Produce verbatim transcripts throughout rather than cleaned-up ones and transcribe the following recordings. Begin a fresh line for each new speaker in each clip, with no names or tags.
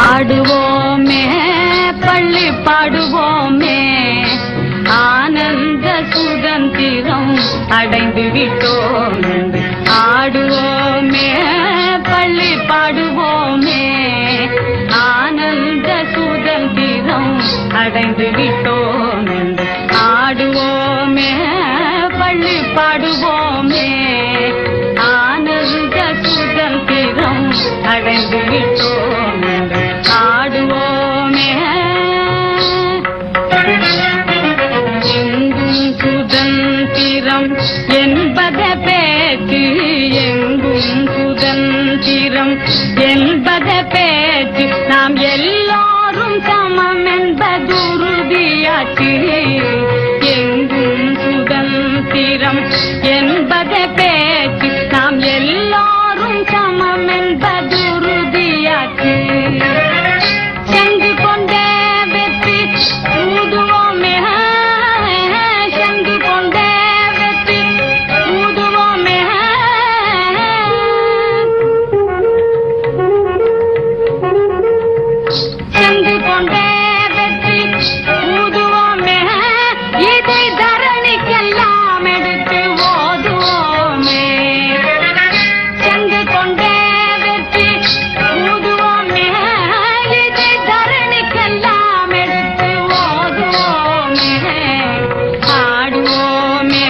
ஆடுவோமே பள்ளி பாடுவோமே ஆனந்த சுதந்திரம் அடைந்து விட்டோம் ஆடுவோமே பள்ளி பாடுவோமே ஆனந்த சுதந்திரம் அடைந்து விட்டோம் ஆடுவோமே பள்ளி பாடுவோமே ஆனந்த சுதந்திரம் அடைந்து விட்டோம் ஆடுவோமே எங்கும் சுதந்திரம் என்பத பேச்சு எங்கும் சுதந்திரம் என்பத பேச்சு நாம் எல்லாரும் சமம் என்பது உறுதியாச்சு எங்கும் சுதந்திரம் என்பத பேச்சு நாம் எல்லாரும் சமம் என்பது உறுதியாச்சு சென்று கொண்டே வெற்றி ஊதுவோமே சென்று கொண்டே வெற்றி ஊதுவோமே சென்று கொண்டே வெற்றி ஊதுவோமே இதை தரணிக்கெல்லாம் எடுத்து ஓதுவோமே சென்று கொண்டே வெற்றி ஊதுவோமே இதை தரணிக்கெல்லாம் எடுத்து ஓதுவோமே ஆடுவோமே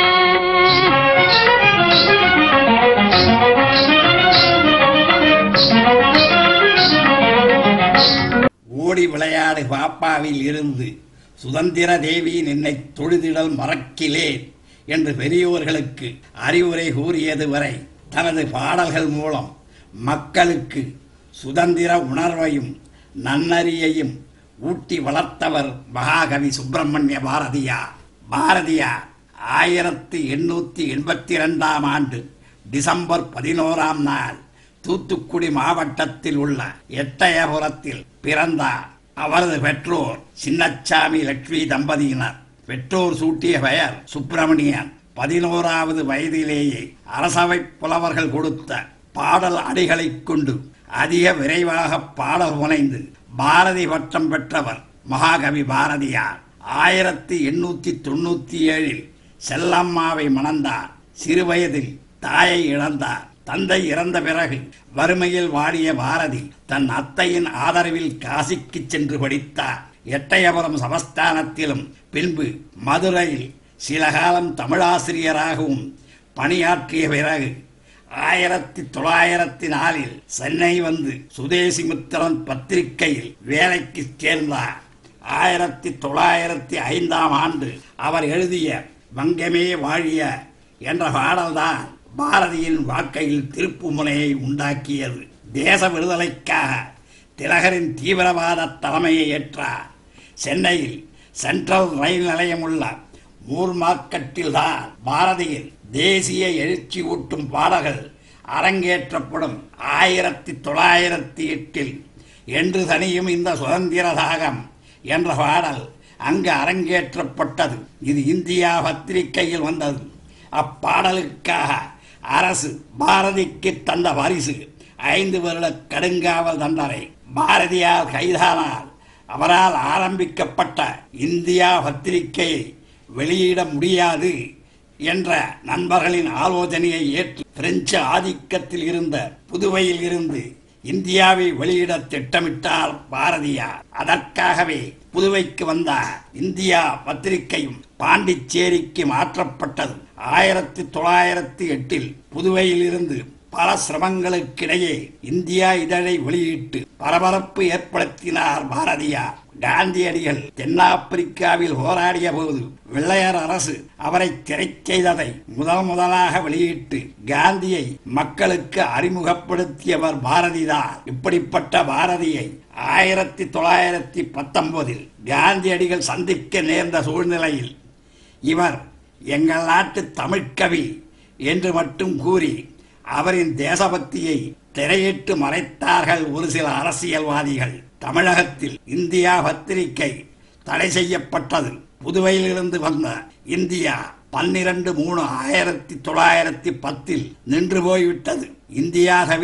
ஓடி விளையாடு பாப்பாவில் இருந்து சுதந்திர தேவி நின்னை தொழுதிடல் மறக்கிலேன் என்று பெரியோர்களுக்கு அறிவுரை கூறியது வரை தனது பாடல்கள் மூலம் மக்களுக்கு சுதந்திர உணர்வையும் நன்னறியையும் ஊட்டி வளர்த்தவர் மகாகவி சுப்பிரமணிய பாரதியார். பாரதியார் ஆயிரத்தி எண்ணூத்தி எண்பத்தி இரண்டாம் ஆண்டு டிசம்பர் பதினோராம் நாள் தூத்துக்குடி மாவட்டத்தில் உள்ள எட்டயபுரத்தில் பிறந்தார். அவரது பெற்றோர் சின்னச்சாமி லட்சுமி தம்பதியினர். பெற்றோர் சூட்டிய பெயர் சுப்பிரமணியன். பதினோராவது வயதிலேயே அரசவை புலவர்கள் கொடுத்த பாடல் அடிகளை கொண்டு அதிக விரைவாக பாடல் முனைந்து பாரதி பட்டம் பெற்றவர் மகாகவி பாரதியார். ஆயிரத்தி எண்ணூத்தி தொண்ணூத்தி ஏழில் செல்லம்மாவை மணந்தார். சிறுவயதில் தாயை இழந்தார். தந்தை இறந்த பிறகு வறுமையில் வாடிய பாரதி தன் அத்தையின் ஆதரவில் காசிக்கு சென்று படித்தார். எட்டயபுரம் சமஸ்தானத்திலும் பின்பு மதுரையில் சில காலம் தமிழாசிரியராகவும் பணியாற்றிய பிறகு ஆயிரத்தி தொள்ளாயிரத்தி நாலில் சென்னை வந்து சுதேசிமித்திரன் பத்திரிகையில் வேலைக்கு சேர்ந்தார். ஆயிரத்தி தொள்ளாயிரத்தி ஐந்தாம் ஆண்டு அவர் எழுதிய வங்கமே வாழிய என்ற பாடல்தான் பாரதியின் வாழ்க்கையில் திருப்பு முனையை உண்டாக்கியது. தேச விடுதலைக்காக திலகரின் தீவிரவாத தலைமையை ஏற்றார். சென்னையில் சென்ட்ரல் ரயில் நிலையம் உள்ள மூர் மார்க்கெட்டில் தான் பாரதியின் தேசிய எழுச்சி ஊட்டும் பாடல்கள் அரங்கேற்றப்படும். ஆயிரத்தி தொள்ளாயிரத்தி எட்டில் என்று தனியும் இந்த சுதந்திர தாகம் என்ற பாடல் அங்கு அரங்கேற்றப்பட்டது. இது இந்தியா பத்திரிகையில் வந்தது. அப்பாடலுக்காக அரசு பாரதிக்கு தந்த பரிசு ஐந்து வருட கடுங்காவல் தண்டனை. பாரதியார் கைதானால் அவரால் ஆரம்பிக்கப்பட்ட இந்தியா பத்திரிகையை வெளியிட முடியாது என்ற நண்பர்களின் ஆலோசனையை ஏற்று பிரெஞ்சு ஆதிக்கத்தில் இருந்த புதுவையில் இருந்து இந்தியாவை வெளியிட திட்டமிட்டார் பாரதியார். அதற்காகவே புதுவைக்கு வந்த இந்தியா பத்திரிகையும் பாண்டிச்சேரிக்கு மாற்றப்பட்டது. ஆயிரத்தி தொள்ளாயிரத்தி எட்டில் புதுவையில் இருந்து பல சிரமங்களுக்கிடையே இந்தியா இதழை வெளியிட்டு பரபரப்பு ஏற்படுத்தினார் பாரதியார். காந்தியடிகள் தென்னாப்பிரிக்காவில் போராடிய போது வெள்ளையர் அரசு அவரை சிறை செய்ததை முதல் முதலாக வெளியிட்டு காந்தியை மக்களுக்கு அறிமுகப்படுத்தியவர் பாரதிதான். இப்படிப்பட்ட பாரதியை ஆயிரத்தி தொள்ளாயிரத்தி பத்தொன்பதில் காந்தியடிகள் சந்திக்க நேர்ந்த சூழ்நிலையில் இவர் எங்கள் நாட்டு தமிழ்கவி என்று மட்டும் கூறி அவரின் தேசபக்தியை திரையிட்டு மறைத்தார்கள் ஒரு சில அரசியல்வாதிகள். தமிழகத்தில் இந்தியா பத்திரிகை தடை செய்யப்பட்டது. புதுவையில் இருந்து வந்த இந்தியா பன்னிரண்டு மூணு ஆயிரத்தி தொள்ளாயிரத்தி பத்தில் நின்று போய்விட்டது. இந்தியா தவிர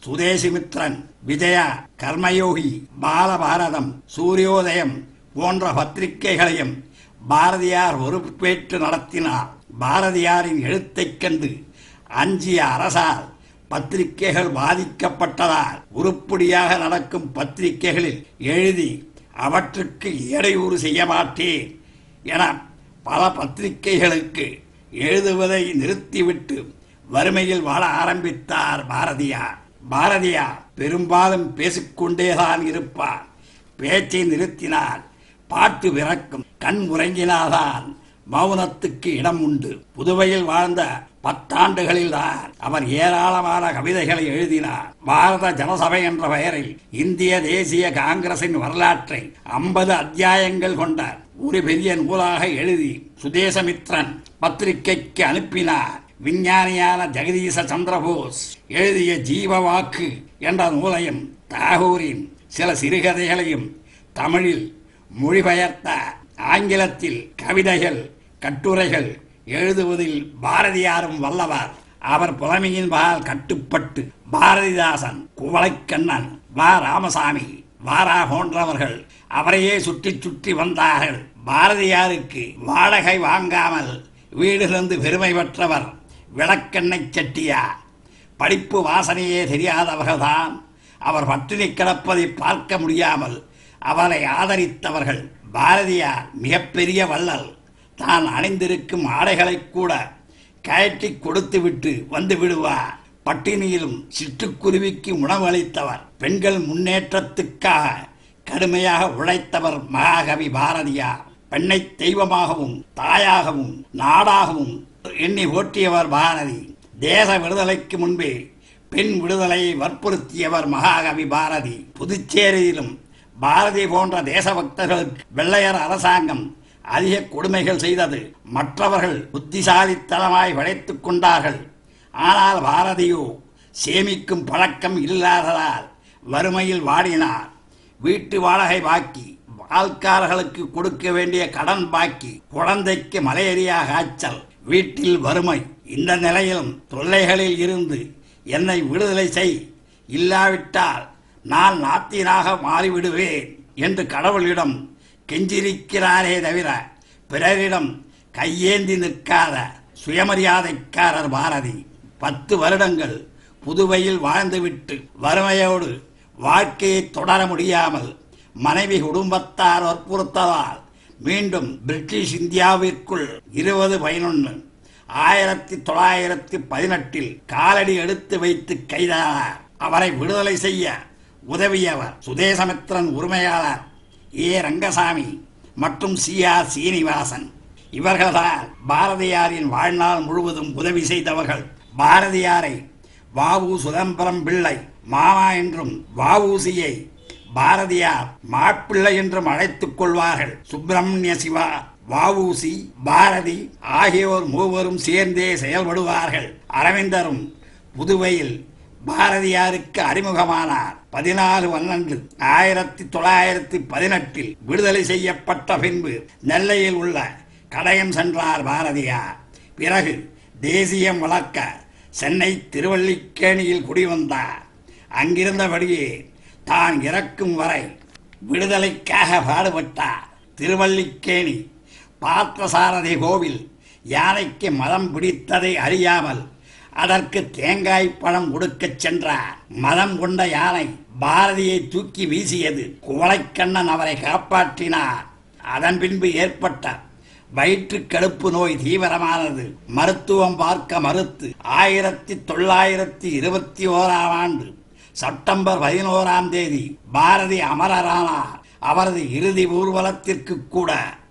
சுதேசிமித்ரன், விஜயா, கர்மயோகி, பாலபாரதம், சூரியோதயம் போன்ற பத்திரிகைகளையும் பாரதியார் பொறுப்பேற்று நடத்தினார். பாரதியாரின் எழுத்தைக் கண்டு அஞ்சிய அரசால் பத்திரிகைகள் பாதிக்கப்பட்டதால் உருப்படியாக நடக்கும் பத்திரிகைகளில் எழுதி அவற்றுக்கு இடையூறு செய்ய மாட்டேன் என பல பத்திரிகைகளுக்கு எழுதுவதை நிறுத்திவிட்டு வறுமையில் வாழ ஆரம்பித்தார் பாரதியார். பாரதியார் பெரும்பாலும் பேசிக்கொண்டேதான் இருப்பார். பேச்சை நிறுத்தினால் பாட்டு பிறக்கும். கண் உறங்கினால்தான் மௌனத்துக்கு இடம் உண்டு. புதுவையில் வாழ்ந்த பத்தாண்டுகளில்தான் அவர் ஏராளமான கவிதைகளை எழுதினார். பாரத ஜனசபை என்ற பெயரில் இந்திய தேசிய காங்கிரசின் வரலாற்றை ஐம்பது அத்தியாயங்கள் கொண்ட ஒரு பெரிய நூலாக எழுதி சுதேசமித்ரன் பத்திரிகைக்கு அனுப்பினார். விஞ்ஞானியான ஜெகதீச சந்திரபோஸ் எழுதிய ஜீவ வாக்கு என்ற நூலையும் தாகூரின் சில சிறுகதைகளையும் தமிழில் மொழிபெயர்த்த ஆங்கிலத்தில் கவிதைகள் கட்டுரைகள் எழுதுவதில் பாரதியாரும் வல்லவர். அவர் புலமையின் பால் கட்டுப்பட்டு பாரதிதாசன், குவளைக்கண்ணன், வா ராமசாமி, வாரா போன்றவர்கள் அவரையே சுற்றி சுற்றி வந்தார்கள். பாரதியாருக்கு வாடகை வாங்காமல் வீடிலிருந்து பெருமை பெற்றவர் விளக்கெண்ணெய் செட்டியார். படிப்பு வாசனையே தெரியாதவர்கள்தான் அவர் பட்டினி கிடப்பதை பார்க்க முடியாமல் அவரை ஆதரித்தவர்கள். பாரதியார் மிகப்பெரிய வள்ளல். தான் அணிந்திருக்கும் ஆடைகளை கூட கயற்றி கொடுத்துவிட்டு வந்து விடுவார். பட்டினியிலும் சிட்டுக்குருவிக்கு உணவளித்தவர். பெண்கள் முன்னேற்றத்துக்காக கடுமையாக உழைத்தவர் மகாகவி பாரதியார். பெண்ணை தெய்வமாகவும் தாயாகவும் நாடாகவும் எண்ணி போற்றியவர் பாரதி. தேச விடுதலைக்கு முன்பே பெண் விடுதலையை வற்புறுத்தியவர் மகாகவி பாரதி. புதுச்சேரியிலும் பாரதி போன்ற தேசபக்தர்களுக்கு வெள்ளையர் அரசாங்கம் அதிக கொடுமைகள் செய்தது. மற்றவர்கள் புத்திசாலித்தனமாய் படைத்துக் கொண்டார்கள். ஆனால் பாரதியோ சேமிக்கும் பழக்கம் இல்லாததால் வறுமையில் வாடினார். வீட்டு வாடகை பாக்கி, பால்காரர்களுக்கு கொடுக்க வேண்டிய கடன் பாக்கி, குழந்தைக்கு மலேரியா காய்ச்சல், வீட்டில் வறுமை. இந்த நிலையிலும் தொல்லைகளில் இருந்து என்னை விடுதலை செய், இல்லாவிட்டால் நான் நாத்தினாக மாறிவிடுவேன் என்று கடவுளிடம் கெஞ்சிருக்கிறாரே தவிர பிறரிடம் கையேந்தி நிற்காத சுயமரியாதைக்காரர் பாரதி. பத்து வருடங்கள் புதுவையில் வாழ்ந்துவிட்டு வறுமையோடு வாழ்க்கையை தொடர முடியாமல் மனைவி குடும்பத்தார் வற்புறுத்ததால் மீண்டும் பிரிட்டிஷ் இந்தியாவிற்குள் இருபது பதினொன்று ஆயிரத்தி தொள்ளாயிரத்தி பதினெட்டில் காலடி எடுத்து வைத்து கைதானார். அவரை விடுதலை செய்ய உதவியவர் சுதேசமித்ரன் உரிமையாளர் ஏ ரங்கசாமி மற்றும் சி ஆர் சீனிவாசன். இவர்கள்தான் பாரதியாரின் வாழ்நாள் முழுவதும் உதவி செய்தவர்கள். பாரதியாரை வாவு சுதம்பரம் பிள்ளை மாமா என்றும் வஉசியை பாரதியார் மாப்பிள்ளை என்றும் அழைத்துக் கொள்வார்கள். சுப்பிரமணிய சிவா, வஉசி, பாரதி ஆகியோர் மூவரும் சேர்ந்தே செயல்படுவார்கள். அரவிந்தரும் புதுவையில் பாரதியாருக்கு அறிமுகமானார். பதினாலு பன்னெண்டு ஆயிரத்தி தொள்ளாயிரத்தி பதினெட்டில் விடுதலை செய்யப்பட்ட பின்பு நெல்லையில் உள்ள கடையம் சென்றார் பாரதியார். பிறகு தேசியம் வளர்க்க சென்னை திருவல்லிக்கேணியில் குடிவந்தார். அங்கிருந்தபடியே தான் இறக்கும் வரை விடுதலைக்காக பாடுபட்டார். திருவல்லிக்கேணி பார்த்தசாரதி கோவில் யானைக்கு மதம் பிடித்ததை அறியாமல் அதற்கு தேங்காய் பழம் கொடுக்கச் சென்றார். மதம் கொண்ட யானை பாரதியை தூக்கி வீசியது. குவளைக்கண்ணன் அவரை காப்பாற்றினார். அதன் பின்பு ஏற்பட்ட வயிற்று கடுப்பு நோய் தீவிரமானது. மருத்துவம் பார்க்க மறுத்து ஆயிரத்தி தொள்ளாயிரத்தி இருபத்தி ஓராம் ஆண்டு செப்டம்பர் பதினோராம் தேதி பாரதி அமரரானார். அவரது இறுதி ஊர்வலத்திற்கு கூட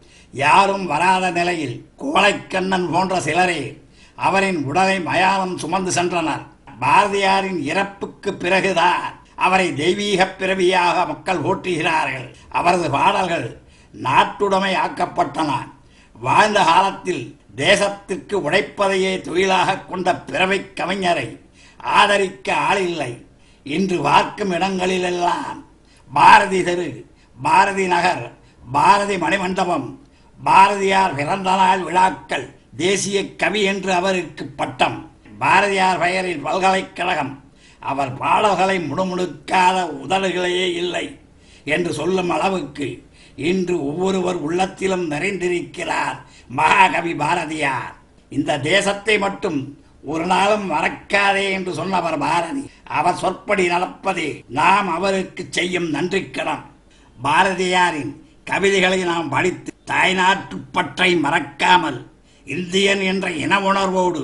யாரும் வராத நிலையில் குவளைக்கண்ணன் போன்ற சிலரே அவரின் உடலை மயானம் சுமந்து சென்றனர். பாரதியாரின் இறப்புக்கு பிறகுதான் அவரை தெய்வீக பிறவியாக மக்கள் போற்றுகிறார்கள். அவரது பாடல்கள் நாட்டுடைமை ஆக்கப்பட்டன. வாழ்ந்த காலத்தில் தேசத்திற்கு உழைப்பதையே தொழிலாக கொண்ட பிறவை கவிஞரை ஆதரிக்க ஆளில்லை. இன்று பார்க்கும் இடங்களிலெல்லாம் பாரதி தெரு, பாரதி நகர், பாரதி மணிமண்டபம், பாரதியார் பிறந்த நாள் விழாக்கள், தேசிய கவி என்று அவருக்கு பட்டம், பாரதியார் பெயரில் பல்கலைக்கழகம், அவர் பாடல்களை முணுமுணுக்காத உதடுகளே இல்லை என்று சொல்லும் அளவுக்கு இன்று ஒவ்வொருவர் உள்ளத்திலும் நிறைந்திருக்கிறார் மகாகவி பாரதியார். இந்த தேசத்தை மட்டும் ஒரு நாளும் மறக்காதே என்று சொன்னவர் பாரதி. அவர் சொற்படி நடப்பதே நாம் அவருக்கு செய்யும் நன்றிக்கடன். பாரதியாரின் கவிதைகளை நாம் படித்து தாய்நாட்டு பற்றை மறக்காமல் இந்தியன் என்ற இன உணர்வோடு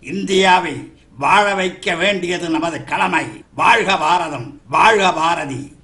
இந்தியாவை வாழ வைக்க வேண்டியது நமது கடமை. வாழ்க பாரதம், வாழ்க பாரதி.